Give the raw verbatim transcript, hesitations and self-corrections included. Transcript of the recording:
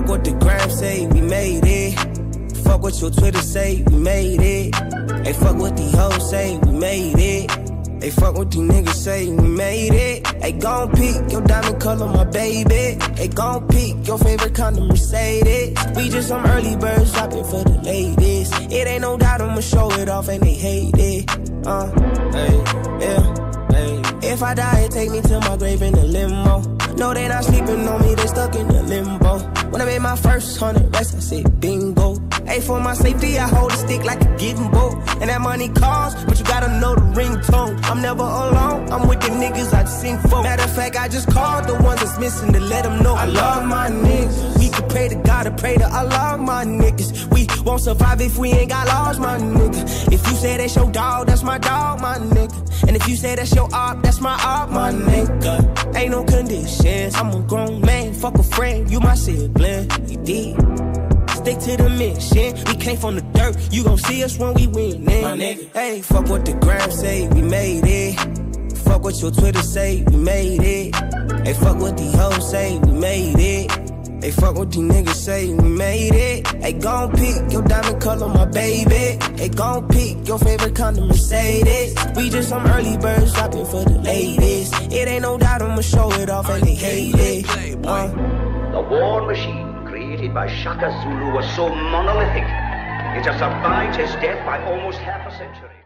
Fuck what the gram say, we made it. Fuck what your Twitter say, we made it. Hey, fuck what these hoes say, we made it. Hey, fuck what these niggas say, we made it. Hey, gon' peek your diamond color, my baby. Hey, gon' peek your favorite kind of Mercedes. We just some early birds shopping for the ladies. It ain't no doubt I'ma show it off and they hate it. Uh, hey, yeah, hey. If I die, it take me to my grave in a limo. No, they not sleeping on me, they stuck in the limbo. When I made my first hundred racks, I said bingo. Hey, for my safety, I hold a stick like a getting boat. And that money calls, but you gotta know the ringtone. I'm never alone, I'm with the niggas I just sing for. Matter of fact, I just called the ones that's missing to let them know I love my niggas. We can pray to God and pray to Allah, my niggas. We won't survive if we ain't got laws, my nigga. If you say that's your dog, that's my dog, my nigga. And if you say that's your op, that's my op, my nigga. Ain't no conditions, I'm a grown man, fuck a friend, you my sibling. We did. Stick to the mission. We came from the dirt. You gon' see us when we win, man. My nigga. Hey, fuck what the gram say, we made it. Fuck what your Twitter say, we made it. Hey, fuck what these hoes say, we made it. Hey, fuck what these niggas say, we made it. Hey, gon' peek your diamond color, my baby. Hey, gon' peek your favorite kind of Mercedes. We just some early birds shopping for the ladies. It ain't no doubt I'ma show it off and they hate it. Uh. The war machine created by Shaka Zulu was so monolithic, it has survived his death by almost half a century.